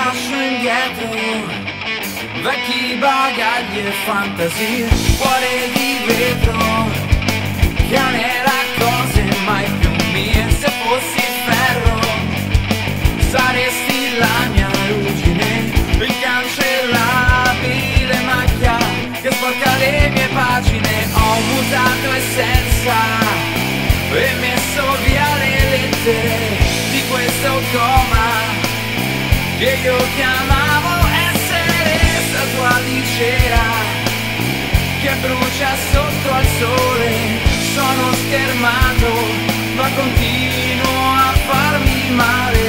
lascio indietro vecchi bagagli e fantasie, cuore di vetro che anela cose mai più mie. Se fossi ferro saresti la mia ruggine, l'incancellabile macchia che sporca le mie pagine. Ho mutato essenza e messo via le lettere di questo coma che io chiamavo essere, statua di cera che brucia sotto al sole. Sono schermato ma continuo a farmi male.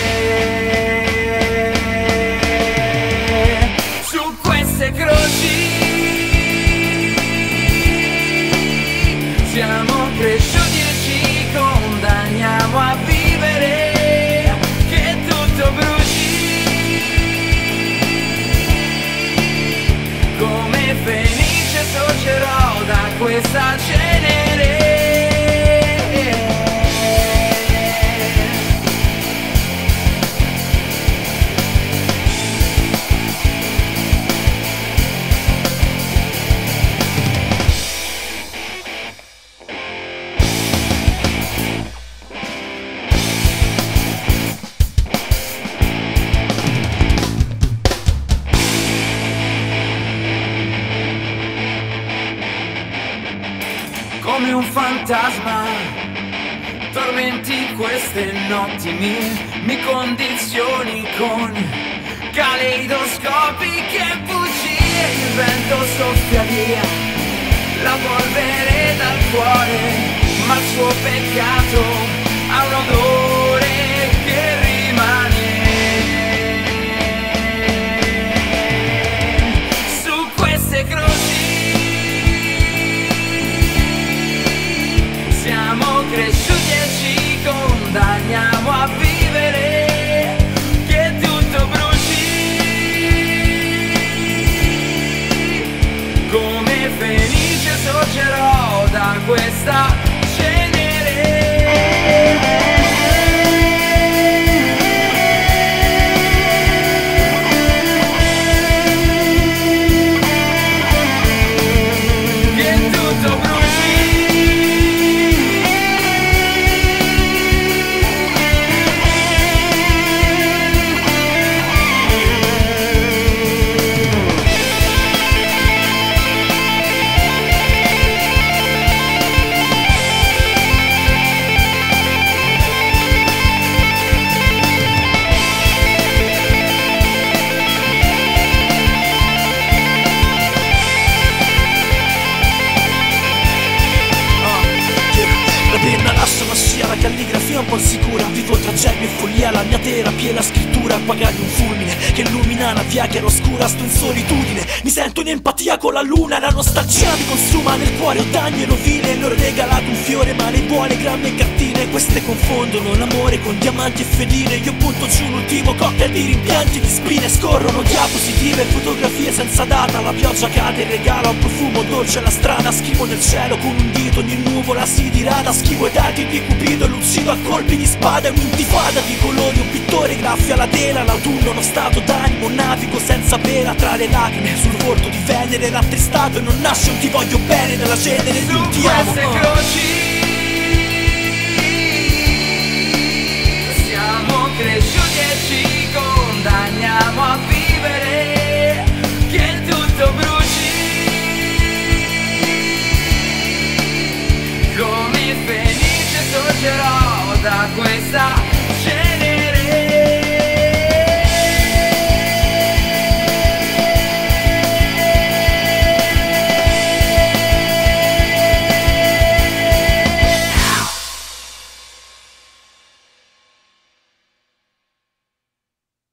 Su queste croci siamo cresciuti e ci condanniamo a vivere, che tutto bruci come fenice. Sorgerò da questa cenere. Come un fantasma tormenti queste notti mie, mi condizioni con caleidoscopi che bugie. Il vento soffia via la polvere dal cuore, ma il suo peccato ha un odore che rimane. Su queste croci siamo cresciuti e ci condanniamo a vivere, che tutto bruci come fenice. Sorgerò da questa cenere. Che tutto bruci. La penna lascia una scia, la calligrafia un po' insicura. Vivo tra germi e follia, la mia terapia è la scrittura. Pagare un fulmine che illumina la via che era oscura. Sto in solitudine, mi sento in empatia con la luna. La nostalgia mi consuma nel cuore, ho danni e rovine. L'ho regalato un fiore ma ne vuole grammi e cartine. Queste confondono l'amore con diamanti e fedine. Io butto giù l'ultimo cocktail di rimpianti di spine. Scorrono diapositive, fotografie senza data. La pioggia cade e regala un profumo dolce alla strada. Scrivo nel cielo con un dito, ogni nuvola si dirada. Schivo i dati di Cupido e l'uccido a colpi di spada. È un'intifada di colori, un pittore graffia la tela. L'autunno uno stato d'animo, navigo senza vela tra le lacrime. Sul volto di Venere rattristato e non nasce un ti voglio bene nella cenere di un ti amo. Su queste croci